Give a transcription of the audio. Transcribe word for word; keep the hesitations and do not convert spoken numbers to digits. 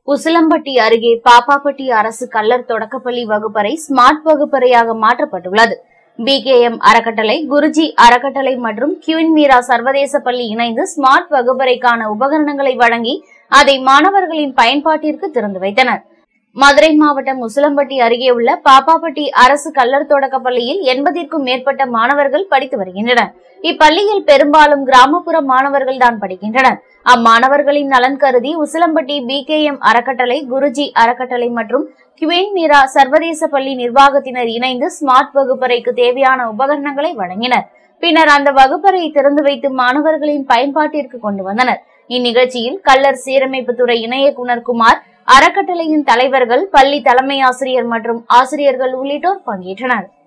உசிலம்பட்டி அருகே பாப்பாப்பட்டி அரசு கள்ளர் தொடக்கப்பள்ளி வகுப்பறை ஸ்மார்ட் வகுப்பறையாக மாற்றப்பட்டுள்ளது. பி கே எம் அறக்கட்டளை, குருஜி அறக்கட்டளை மற்றும் குயின் மீரா சர்வதேச பள்ளி இணைந்து ஸ்மார்ட் வகுப்பறைக்கான உபகரணங்களை வழங்கி அதை மாணவர்களின் பயன்பாட்டிற்கு திறந்து வைத்தனர். மதுரை மாவட்டம் உசிலம்பட்டி அருகே உள்ள பாப்பாப்பட்டி அரசு கள்ளர் தொடக்கப்பள்ளியில் எண்பதிற்கும் மேற்பட்ட மாணவர்கள் படித்து வருகின்றனர். இப்பள்ளியில் பெரும்பாலும் கிராமப்புற மாணவர்கள் தான் படிக்கின்றனர். அம்மாணவர்களின் நலன் கருதி உசிலம்பட்டி பி கே எம் அறக்கட்டளை, குருஜி அறக்கட்டளை மற்றும் குயின் மீரா சர்வதேச பள்ளி நிர்வாகத்தினர் இணைந்து ஸ்மார்ட் வகுப்பறைக்கு தேவையான உபகரணங்களை வழங்கினர். பின்னர் அந்த வகுப்பறையை திறந்து வைத்து மாணவர்களின் பயன்பாட்டிற்கு கொண்டு வந்தனர். இந்நிகழ்ச்சியில் கள்ளர் சீரமைப்புத்துறை இணை இயக்குநர் குமார், அறக்கட்டளையின் தலைவர்கள், பள்ளி தலைமை ஆசிரியர் மற்றும் ஆசிரியர்கள் உள்ளிட்டோர் பங்கேற்றனர்.